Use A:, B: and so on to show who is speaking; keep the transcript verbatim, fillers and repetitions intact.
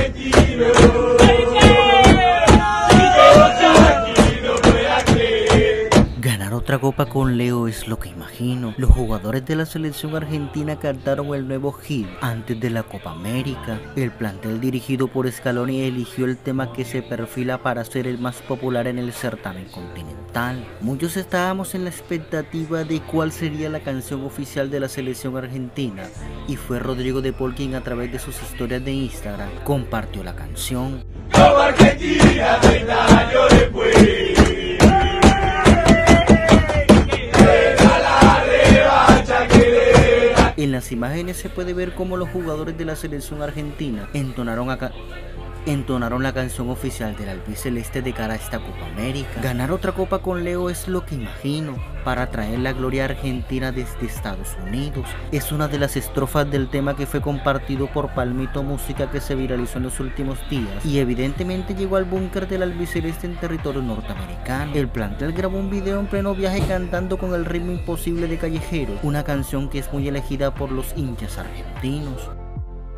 A: Ganar otra copa con Leo es lo que imagino. Los jugadores de la selección argentina cantaron el nuevo hit antes de la Copa América. El plantel dirigido por Scaloni eligió el tema que se perfila para ser el más popular en el certamen continental. Muchos estábamos en la expectativa de cuál sería la canción oficial de la selección argentina, y fue Rodrigo de Paul quien a través de sus historias de Instagram compartió la canción.
B: Como Argentina, treinta años después.
A: En las imágenes se puede ver cómo los jugadores de la selección argentina entonaron, acá, entonaron la canción oficial del albiceleste de cara a esta Copa América. Ganar otra copa con Leo es lo que imagino, para traer la gloria argentina desde Estados Unidos. Es una de las estrofas del tema que fue compartido por Palmito Música, que se viralizó en los últimos días y evidentemente llegó al búnker del albiceleste en territorio norteamericano. El plantel grabó un video en pleno viaje cantando con el ritmo imposible de Callejero, una canción que es muy elegida por los hinchas argentinos.